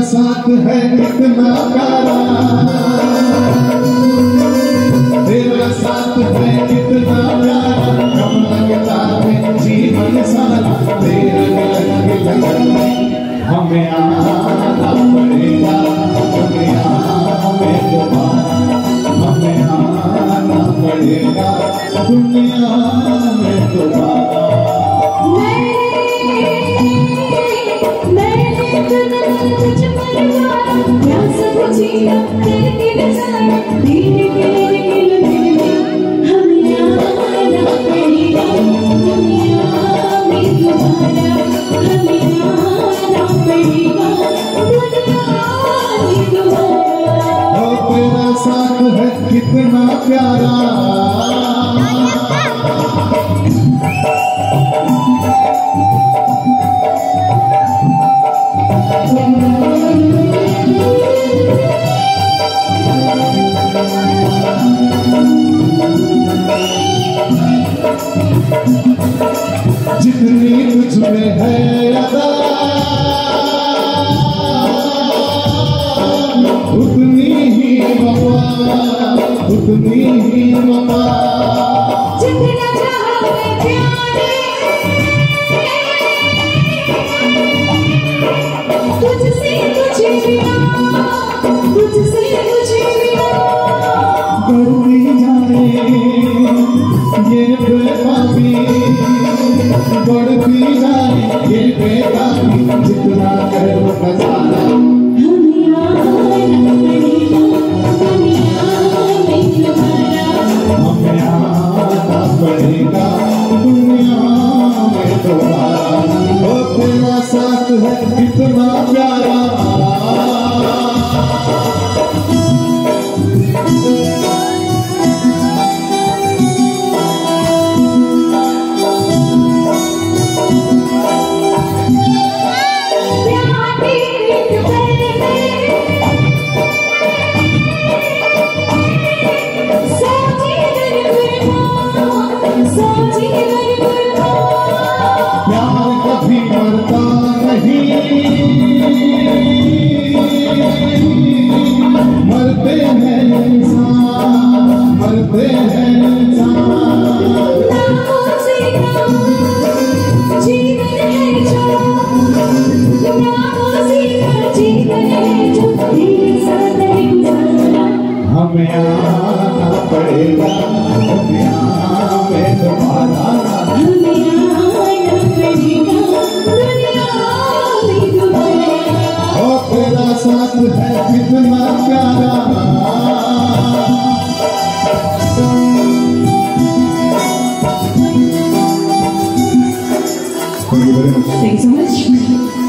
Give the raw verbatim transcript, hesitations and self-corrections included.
साथ है कितना प्यारा, तेरा साथ है कितना प्यारा, कम लगता है जीवन सारा, तेरे लग लगन हमें आना पड़ेगा, दुनिया हमें दोबारा, हमें आना पड़ेगा दुनिया में दोबारा। तेरा साथ है कितना प्यारा, जितनी तुझमें है अदा उतनी ही वफा, उतनी ही वफा, जितना चाहे प्यारे तुझसे तुझे मिला, तुझसे तुझे मिला, बढ़ती जाए ये बेताबी, बढ़ती जाए ये बेताबी, जितना करो खजाना हमें आना पड़ेगा दुनिया में दोबारा, हमें आना पड़ेगा दुनिया में दोबारा। ओ तेरा साथ है कितना प्यारा, प्यार कभी मरता नहीं, मरते हैं इंसान, मरते हैं इंसान, जीवन है जो, जीवन है जो तेरे साथ है गुजारा, हमें आना पड़ेगा दुनिया में दोबारा, हमें आना पड़ेगा दुनिया में दोबारा। ओ तेरा साथ है कितना प्यारा, Thanks so much.